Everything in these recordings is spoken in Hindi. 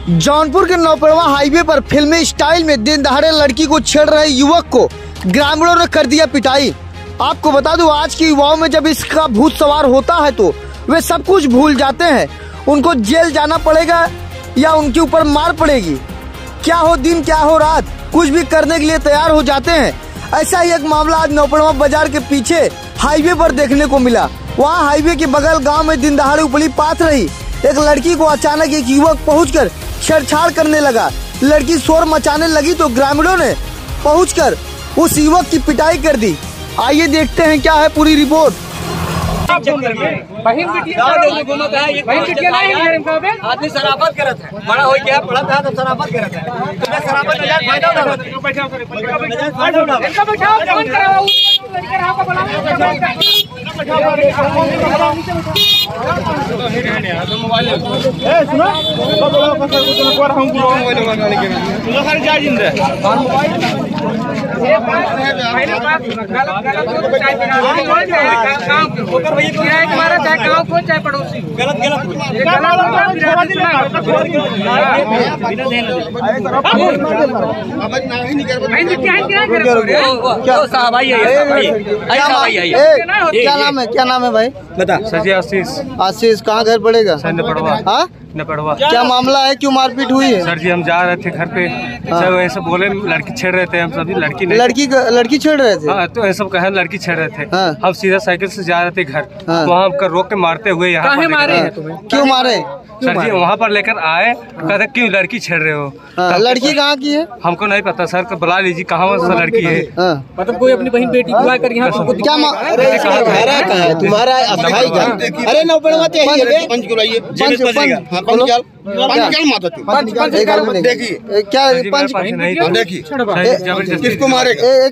जौनपुर के नौपड़वा हाईवे पर फिल्मी स्टाइल में दिन दहाड़े लड़की को छेड़ रहे युवक को ग्रामीणों ने कर दिया पिटाई। आपको बता दूं, आज के युवाओं में जब इसका भूत सवार होता है तो वे सब कुछ भूल जाते हैं। उनको जेल जाना पड़ेगा या उनके ऊपर मार पड़ेगी। क्या हो दिन क्या हो रात, कुछ भी करने के लिए तैयार हो जाते हैं। ऐसा ही एक मामला आज नौपड़वा बाजार के पीछे हाईवे पर देखने को मिला। वहाँ हाईवे के बगल गांव में दिन दहाड़े उपली पात रही एक लड़की को अचानक एक युवक पहुंचकर छेड़छाड़ करने लगा। लड़की शोर मचाने लगी तो ग्रामीणों ने पहुंचकर उस युवक की पिटाई कर दी। आइए देखते हैं क्या है पूरी रिपोर्ट। आदमी शराबत करत है, बड़ा हो गया पढ़ा था तो शराबत करत है। तुम्हें शराबत का फायदा चाहे पड़ोसी गलत क्या नाम है भाई? बता। सर जी आशीष। कहाँ घर पड़ेगा? नपड़वा। क्या मामला है, क्यों मारपीट हुई है? सर जी हम जा रहे थे घर पे, सब ऐसे बोले लड़की छेड़ रहे थे। हम सभी लड़की छेड़ रहे थे। हाँ, तो ऐसा कहे लड़की छेड़ रहे थे। हाँ। हम सीधा साइकिल से जा रहे थे घर, वहाँ हमको रोक के मारते हुए यहाँ पर मारे हैं तुम्हें? क्यों मारे? सर जी वहाँ पर लेकर आए, कहते क्यों लड़की छेड़ रहे हो? लड़की कहाँ की है? हमको नहीं पता सर, को बुला लीजिए कहाँ से लड़की है। मतलब कोई अपनी बहन बेटी बुला कर यहाँ क्या तुम्हारा अस्थाई घर? अरे नौपड़वा क्या किसको मारे?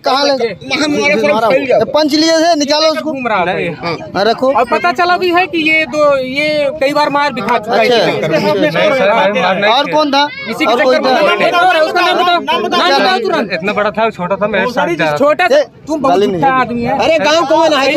पंच लिए थे, निकालो उसको। रखो। और पता चला भी है कि ये कई बार मार भी खा चुका है। और कौन था? और कोई था? इतना बड़ा था छोटा था, मेरे साथ जा छोटा तुम बहुत अच्छा आदमी है। अरे गाँव कौन है?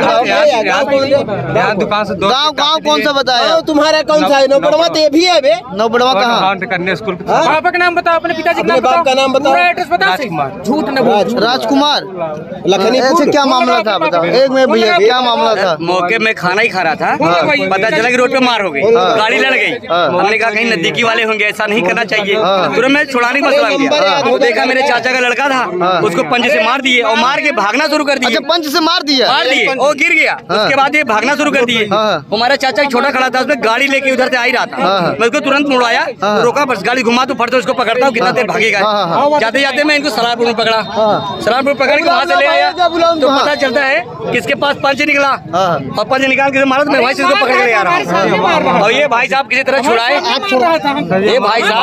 दुकान से गाँव कौन सा बताया? तुम्हारा कौन सा है? नौपड़वा तो ये भी है बे। नौपड़वा कहाँ? कन्या स्कूल। पापा का नाम बताओ, अपने पिताजी का बाप का नाम बताओ, एड्रेस बताओ। झूठ न बोल। राजकुमार। लखनीपुर। ऐसे क्या मामला था बताओ? एक में भैया क्या मामला था? मौके में खाना ही खा रहा था, पता चला कि रोड पे मार हो गई, गाड़ी लड़ गई। हमने कहा कहीं नजदीकी वाले होंगे, ऐसा नहीं करना चाहिए। तुरंत मैं छुड़ाने को मसला गया, वो देखा मेरे चाचा का लड़का था, उसको पंच से मार दिए और मार के भागना शुरू कर दिए। पंच से मार दिए वो गिर गया। उसके बाद ये भागना शुरू कर दिए। हमारा चाचा छोटा खड़ा था, उसमें गाड़ी लेके उधर से आ ही रहा था। मैं उसको तुरंत मुड़ाया, रोका, बस गाड़ी घुमा तो फट उसको पकड़ता हूँ, कितना देर भागेगा। जाते जाते मैं इनको सलारपुर में पकड़ा, सलारपुर पकड़ के वहाँ से ले आया तो पता चलता है किसके पास पंच निकला और पंच निकाल के मारा तो मैं भाई से इसको पकड़ के ले आ रहा हूँ। और ये भाई साहब किसी तरह छुड़ाए। ये भाई साहब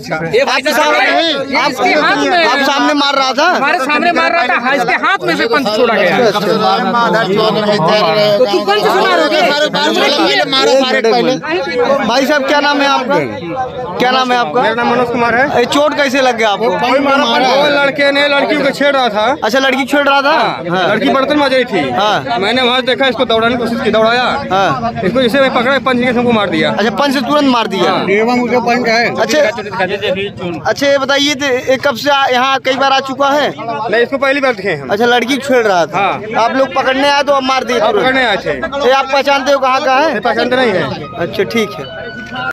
आप सामने मार रहा था? हमारे सामने मार रहा था, इसके हाथ में से पंच छोड़ा गया। तो तुम पंच से मारोगे? भाई साहब क्या नाम है आपका? क्या नाम है आपका? मेरा नाम मनोज कुमार है। चोट कैसे लग गया आपको? लड़के ने लड़की को छेड़ रहा था। अच्छा, लड़की छेड़ रहा था। लड़की बर्तन मज रही थी। मैंने वहाँ देखा, इसको दौड़ाने की कोशिश की, दौड़ाया, इसको इसे मैं पकड़ा, पंच के सबको मार दिया। अच्छा, पंच से तुरंत मार दिया। अच्छा ये बताइए कब से यहाँ कई बार आ चुका है? नहीं, इसको पहली बार देखे हम। अच्छा, लड़की छेड़ रहा था। आप लोग पकड़ने आए तो अब मार दिए? पकड़ने आए थे। आप पहचानते हो कहाँ का है? पहचानते नहीं है। अच्छा ठीक है।